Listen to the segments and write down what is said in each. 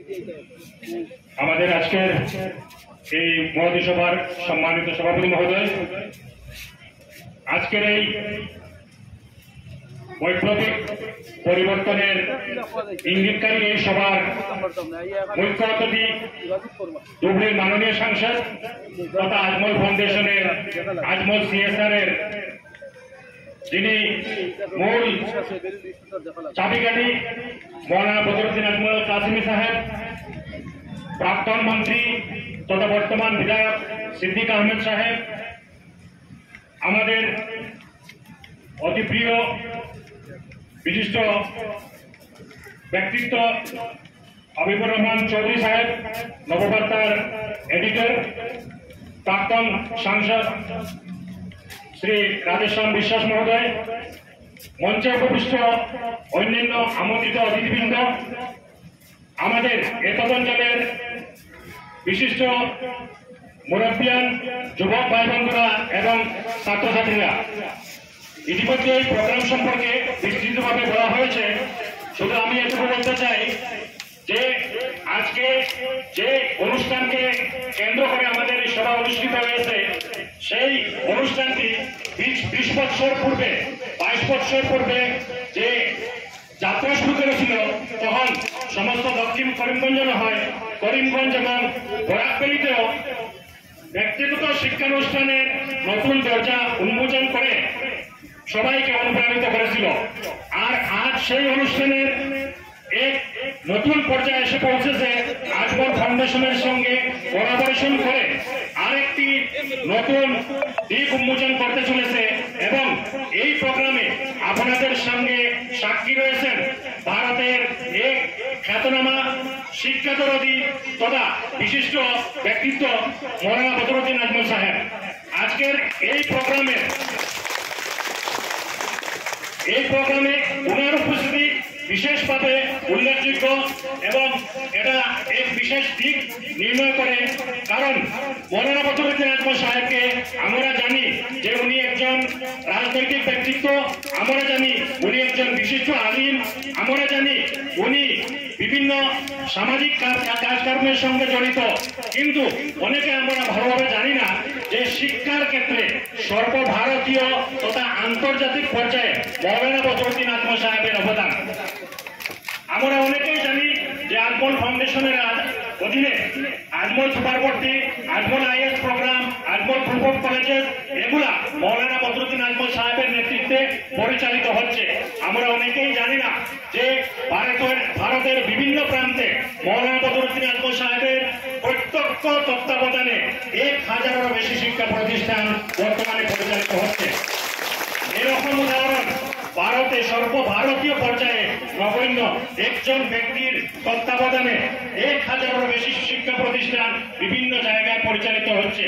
আমাদের আজকের এই মহতী সভার সম্মানিত সভাপতি মহোদয়, আজকের এই বৈপ্লবিক পরিবর্তনের ইঙ্গিতকারী এই সভার মুখ্য অতিথি ধুবড়ীর মাননীয় সাংসদ তথা আজমল ফাউন্ডেশনের আজমল CSR এর যিনি মূল চাবিকাঠি মৌলানা বদরুদ্দিন আজমল কাসিমি সাহেব, প্রাক্তন মন্ত্রী তথা বর্তমান বিধায়ক সিদ্দিক আহমেদ সাহেব, আমাদের অতি প্রিয় বিশিষ্ট ব্যক্তিত্ব হাবিবুর রহমান চৌধুরী সাহেব, নববার্তার এডিটর, প্রাক্তন সাংসদ শ্রী রাধেশ্যাম বিশ্বাস মহোদয়, মঞ্চে উপবিষ্ট অন্যান্য আমন্ত্রিত অতিথিবৃন্দ, আমাদের এতদঞ্চলের বিশিষ্ট মুরব্বিয়ান, যুবক ভাই বন্ধুরা এবং ছাত্রছাত্রীরা, ইতিমধ্যে এই প্রোগ্রাম সম্পর্কে বিস্তৃতভাবে বলা হয়েছে। শুধু আমি এটুকু বলতে চাই যে আজকে যে অনুষ্ঠানকে কেন্দ্র করে আমাদের এই সভা অনুষ্ঠিত হয়েছে, সেই অনুষ্ঠানটি 20 বছর পূর্বে 22 বছর পূর্বে যে যাত্রা শুরু করেছিল, তখন সমস্ত দক্ষিণ করিমগঞ্জ হয়, করিমগঞ্জ এবং বরাকবেলিতেও ব্যক্তিগত শিক্ষানুষ্ঠানের নতুন দরজা উন্মোচন করে সবাইকে অনুপ্রাণিত করেছিল। আর আজ সেই অনুষ্ঠানের এক নতুন পর্যায়ে এসে পৌঁছেছে। আজমল ফাউন্ডেশনের সঙ্গে কোলাবোরেশন করে আরেকটি নতুন দিক উন্মোচন করতে চলেছে এবং এই প্রোগ্রামে আপনাদের সঙ্গে সাক্ষী রয়েছেন ভারতের এক খ্যাতনামা শিক্ষাদরদী তথা বিশিষ্ট ব্যক্তিত্ব মৌলানা বদরুদ্দিন আজমল সাহেব। আজকের এই প্রোগ্রামে ওনার উপস্থিতি বিশেষভাবে উল্লেখযোগ্য এবং এটা এক বিশেষ দিক নির্ণয় করে। কারণ মৌলানা বদরুদ্দিন আজমল সাহেবকে আমরা জানি যে উনি একজন রাজনৈতিক ব্যক্তিত্ব, আমরা জানি উনি একজন বিশিষ্ট আলিম, আমরা জানি উনি বিভিন্ন সামাজিক কাজকর্মের সঙ্গে জড়িত, কিন্তু অনেকে আমরা ভালোভাবে জানি না যে শিক্ষার ক্ষেত্রে সর্বভারতীয় তথা আন্তর্জাতিক পর্যায়ে মৌলানা বদরুদ্দিন আজমল সাহেবের অবদান। আমরা অনেকেই জানি যে আজমল ফাউন্ডেশনের অধীনে আজমল সুপারবর্তী, Ajmal IAS programme, Ajmal group of colleges, এগুলা মৌলানা বদরুদ্দিন আজমল সাহেবের নেতৃত্বে পরিচালিত হচ্ছে। আমরা অনেকেই জানি না যে ভারতের বিভিন্ন প্রান্তে মৌলানা বদরুদ্দিন আজমল সাহেবের প্রত্যক্ষ তত্ত্বাবধানে 1000-এরও বেশি শিক্ষা প্রতিষ্ঠান বর্তমানে পরিচালিত হচ্ছে। এরকম উদাহরণ ভারতে সর্বভারতীয় পর্যায়ে নগণ্য একজন ব্যক্তির তত্ত্বাবধানে 1000-এরও বেশি শিক্ষা প্রতিষ্ঠান বিভিন্ন জায়গায় পরিচালিত হচ্ছে।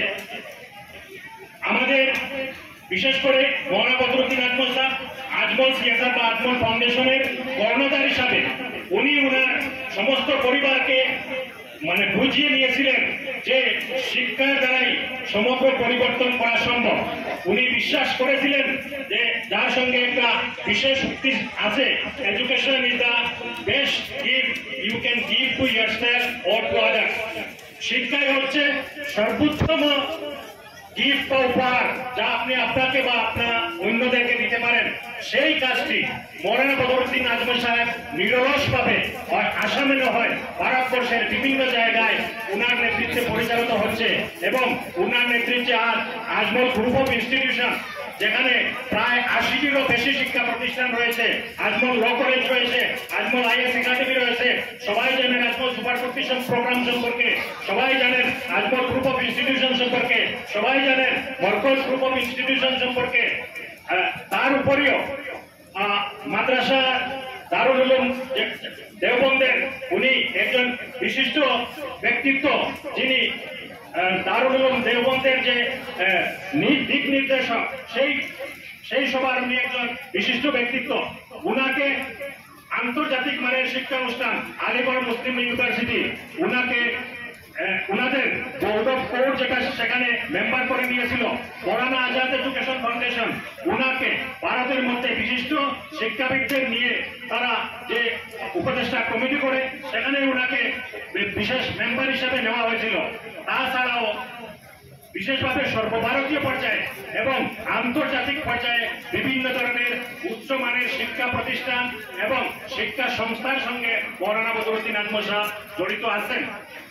আমাদের বিশেষ করে মৌলানা বদরুদ্দিন আজমল সাহেব আজমল CSR বা আজমল ফাউন্ডেশনের কর্ণধার হিসাবে উনি ওনার সমস্ত পরিবারকে বুঝিয়ে নিয়েছিলেন যে শিক্ষার দ্বারাই সমগ্র পরিবর্তন করা সম্ভব। উনি বিশ্বাস করেছিলেন যে যার সঙ্গে একটা বিশেষ উক্তি আছে, education is the best gift you can give to yourself or to others. শিক্ষাই হচ্ছে সর্বোত্তম গিফট বা উপহার যা আপনি আপনাকে বা আপনার অন্যদেরকে দিতে পারেন। সেই কাজটি মৌলানা বদরুদ্দিন আজমল সাহেব নিরলসভাবে হয় আসামেরও হয় ভারতবর্ষের বিভিন্ন জায়গায় উনার নেতৃত্বে পরিচালিত হচ্ছে এবং উনার নেতৃত্বে আজ আজমল গ্রুপ অফ ইনস্টিটিউশন, যেখানে প্রায় 80-টিরও বেশি শিক্ষা প্রতিষ্ঠান রয়েছে, আজমল ল কলেজ রয়েছে, আজমল IAS একাডেমি রয়েছে। সবাই জানেন আজমল সুপারবর্তী প্রোগ্রাম সম্পর্কে, সবাই জানেন আজমল গ্রুপ অফ ইনস্টিটিউশন সম্পর্কে, সবাই জানেন মরকজ গ্রুপ অফ ইনস্টিটিউশন সম্পর্কে। তার উপরেও মাদ্রাসা দারুল উলুম দেওবন্দের উনি একজন বিশিষ্ট ব্যক্তিত্ব, যিনি দারুল উলুম দেওবন্দের যে দিক নির্দেশক, সেই সবার উনি একজন বিশিষ্ট ব্যক্তিত্ব। উনাকে আন্তর্জাতিক মানের শিক্ষানুষ্ঠান আলিগড় মুসলিম ইউনিভার্সিটি উনাকে উনাদের বোর্ড অফ কোর্ট যেটা সেখানে মেম্বার করে নিয়েছিল। মৌলানা আজাদ এডুকেশন ফাউন্ডেশন উনাকে ভারতের মধ্যে বিশিষ্ট শিক্ষাবিদদের নিয়ে তারা যে উপদেষ্টা কমিটি করে সেখানে উনাকে বিশেষ মেম্বার হিসেবে নেওয়া হয়েছিল। তাছাড়াও বিশেষভাবে সর্বভারতীয় পর্যায়ে এবং আন্তর্জাতিক পর্যায়ে বিভিন্ন ধরনের উচ্চমানের শিক্ষা প্রতিষ্ঠান এবং শিক্ষা সংস্থার সঙ্গে মৌলানা বদরুদ্দিন আজমল সাহেব জড়িত আছেন।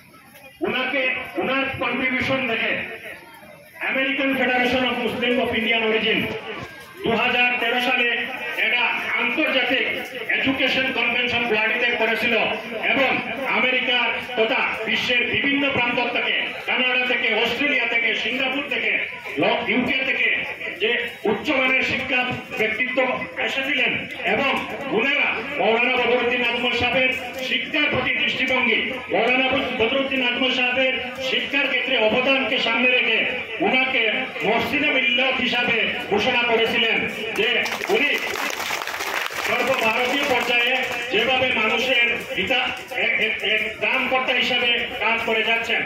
উনার কন্ট্রিবিউশন দেখে American federation of Muslim of Indian origin 2013 সালে এটা আন্তর্জাতিক এডুকেশন কনভেনশন গুয়াহাটিতে করেছিল এবং আমেরিকা তথা বিশ্বের বিভিন্ন প্রান্ত থেকে, কানাডা থেকে, অস্ট্রেলিয়া থেকে, সিঙ্গাপুর থেকে, ইউকে থেকে যে উচ্চমানের শিক্ষা ব্যক্তিত্ব এসেছিলেন এবং উনারা মৌলানা বদরুদ্দিন আজমল সাহেবের শিক্ষার প্রতি দৃষ্টিভঙ্গি, মৌলানা বদরুদ্দিন আজমল সাহেবের শিক্ষার ক্ষেত্রে অবদানকে সামনে রেখে উনাকে মহসিনে মিল্লাত হিসাবে ঘোষণা করেছিলেন যে উনি সর্বভারতীয় পর্যায়ে যেভাবে মানুষের দানকর্তা হিসাবে কাজ করে যাচ্ছেন।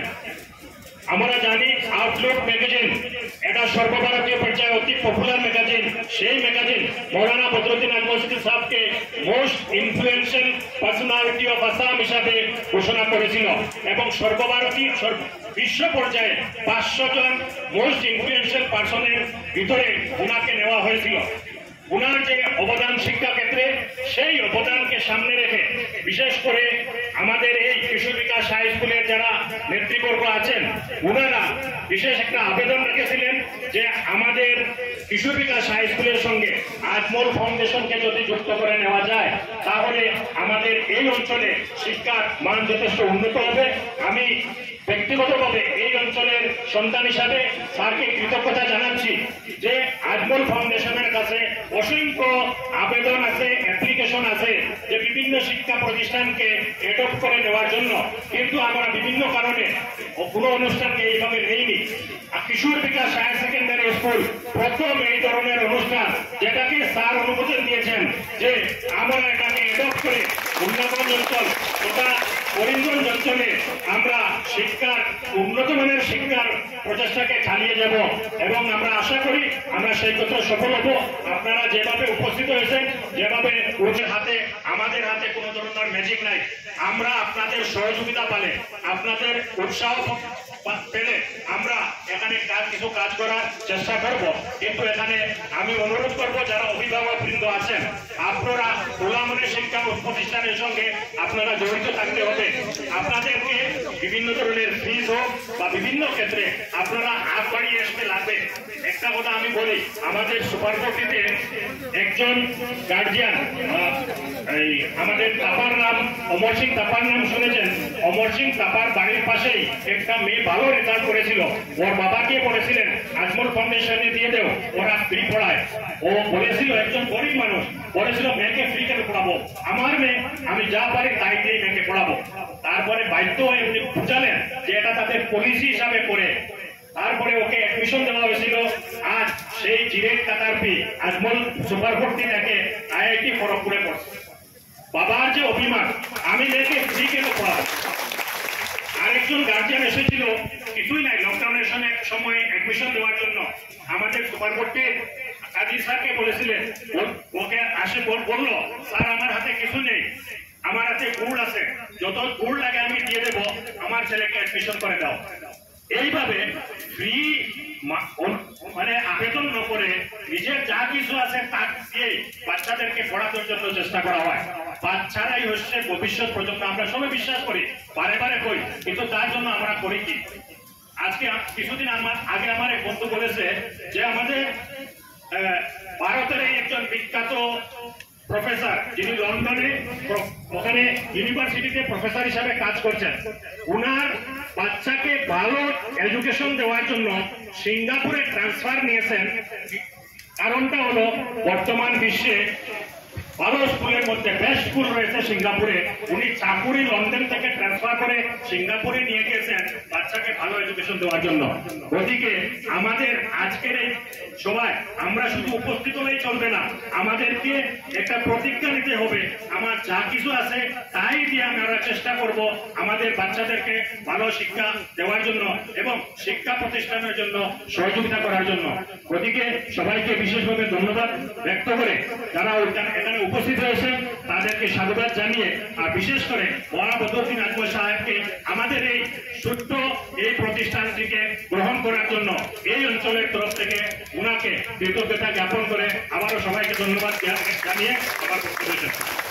আমরা জানি আউটলুক ম্যাগাজিন এটা সর্বভারতীয় পর্যায়ে অতি পপুলার ম্যাগাজিন। সেই ম্যাগাজিন মৌলানা বদরুদ্দিন আজমল সাহেবকে most influential personality of Assam হিসাবে ঘোষণা করেছিল এবং সর্বভারতীয় বিশ্ব পর্যায়ে 500 জন মোস্ট ইনফ্লুয়েন্সিয়াল পার্সনের ভিতরে ওনাকে নেওয়া হয়েছিল। উনার যে অবদান শিক্ষা ক্ষেত্রে, সেই অবদানকে সামনে রেখে বিশেষ করে আমাদের এই শিশু বিকাশ হাই স্কুলের যারা নেতৃবর্গ আছেন উনারা বিশেষ একটা আবেদন রেখেছিলেন যে আমাদের শিশু বিকাশ হাই স্কুলের সঙ্গে আজমল ফাউন্ডেশনকে যদি যুক্ত করে নেওয়া যায় তাহলে আমাদের এই অঞ্চলে শিক্ষার মান যথেষ্ট উন্নত হবে। আমি ব্যক্তিগতভাবে এই অঞ্চলের সন্তান হিসাবে স্যারকে কৃতজ্ঞতা জানাচ্ছি যে আজমল ফাউন্ডেশনের কাছে অসংখ্য আবেদন আছে, অ্যাপ্লিকেশন আছে যে বিভিন্ন শিক্ষা প্রতিষ্ঠানকে অ্যাডপ্ট করে নেওয়ার জন্য, কিন্তু আমরা বিভিন্ন কারণে কোনো অনুষ্ঠানকে এইভাবে নেইনি। Kishore Bikash higher secondary school প্রথম এই ধরনের অনুষ্ঠান যেটাকে স্যার অনুমোদন দিয়েছেন যে আমরা এটাকে অ্যাডপ্ট করে উন্নয়ন অঞ্চল তথা করিমগঞ্জ অঞ্চলে আমরা শিক্ষার উন্নত মানের শিক্ষার প্রচেষ্টাকে চালিয়ে যাব এবং আমরা আশা করি আমরা সেই ক্ষেত্রে সফল হব। আপনারা যেভাবে উপস্থিত হয়েছেন, যেভাবে ওদের হাতে আমাদের হাতে কোনো ধরনের ম্যাজিক নাই, আমরা আপনাদের সহযোগিতা পালে, আপনাদের উৎসাহ পেলে আমরা এখানে কিছু কাজ করার চেষ্টা করব। কিন্তু এখানে আমি অনুরোধ করব যারা অভিভাবক বৃন্দ আছেন আপনারা খোলা মনে শিক্ষা প্রতিষ্ঠানের সঙ্গে আপনারা জড়িত থাকতে হবে। আপনাদেরকে বিভিন্ন ধরনের ফিজ হোক বা বিভিন্ন ক্ষেত্রে আপনারা হাত বাড়িয়ে আসতে লাগবে। একটা কথা আমি বলি, আমাদের সুপারকোর্টিতে একজন গার্জিয়ান এই আমাদের তাপার নাম অমর সিং তাপার নাম শুনেছেন। অমর সিং তাপার বাড়ির পাশেই একটা মেয়ে ভালো রেজাল্ট করেছিল, ওর বাবাকে বলেছিলেন আজমল ফাউন্ডেশনে দিয়ে দেও, ওরা ফ্রি পড়ায়। ও বলেছিল একজন গরিব মানুষ বলেছিল মেয়েকে ফ্রি কেন পড়াবো, আমার মেয়ে আমি যা পারি তাই দিয়ে মেয়েকে পড়াবো। তারপরে বাধ্য হয়ে উনি বুঝালেন যে এটা তাদের পলিসি হিসাবে করে, তারপরে ওকে অ্যাডমিশন দেওয়া হয়েছিল। আজ সেই জিরেট টাকার ফি আজমল সুপারকোর্টি থেকে আইআইটি খড়গপুরে পড়ছে। বাবার যে অভিমান আমি মেয়েকে ফ্রি কেন পড়াবো। আরেকজন গার্জিয়ান এসেছিল, কিছুই নাই, লকডাউনের সময় অ্যাডমিশন দেওয়ার জন্য আমাদের সুপারকোর্টে কাজী স্যারকে বলেছিলেন, ওকে আসে বললো স্যার আমার হাতে কিছু নেই, আমার হাতে গুড় আছে, যত গুড় লাগে আমি দিয়ে দেবো, আমার ছেলেকে অ্যাডমিশন করে দাও। এইভাবে ফ্রি মানে আবেদন ন করে নিজের যা কিছু আছে তা দিয়ে বাচ্চাদেরকে পড়ানোর জন্য চেষ্টা করা হয়। বাচ্চারাই হচ্ছে ভবিষ্যৎ প্রজন্ম, আমরা সবাই বিশ্বাস করি, বারে বারে করি, কিন্তু তার জন্য আমরা করি কি? আজকে কিছুদিন আগে আমার এক বন্ধু বলেছে যে আমাদের ভারতের একজন বিখ্যাত প্রফেসর যিনি লন্ডনে ওখানে ইউনিভার্সিটিতে প্রফেসর হিসাবে কাজ করছেন, উনার বাচ্চাকে ভালো এডুকেশন দেওয়ার জন্য সিঙ্গাপুরে ট্রান্সফার নিয়েছেন। কারণটা হলো বর্তমান বিশ্বে ভালো স্কুলের মধ্যে বেস্ট স্কুল রয়েছে সিঙ্গাপুরে, উনি চাকুরি লন্ডন থেকে ট্রান্সফার করে সিঙ্গাপুরে নিয়ে গিয়েছেন বাচ্চাকে ভালো এডুকেশন দেওয়ার জন্য। ওদিকে আমাদের আজকের এই সবাই আমরা শুধু উপস্থিত হলেই চলবে না, আমাদেরকে একটা প্রতিজ্ঞা নিতে হবে, আমার যা কিছু আছে তাই দিয়ে আমরা চেষ্টা করব আমাদের বাচ্চাদেরকে ভালো শিক্ষা দেওয়ার জন্য এবং শিক্ষা প্রতিষ্ঠানের জন্য সহযোগিতা করার জন্য। ওদিকে সবাইকে বিশেষভাবে ধন্যবাদ ব্যক্ত করে যারা এখানে উপস্থিত হয়েছেন তাদেরকে সাধুবাদ জানিয়ে, আর বিশেষ করে মৌলানা বদরুদ্দিন আজমল সাহেব সাহেবকে আমাদের এই ছোট্ট এই প্রতিষ্ঠানটিকে গ্রহণ করার জন্য এই অঞ্চলের তরফ থেকে উনাকে কৃতজ্ঞতা জ্ঞাপন করে আবারও সবাইকে ধন্যবাদ জানিয়ে আমার বক্তব্য শেষ করছি।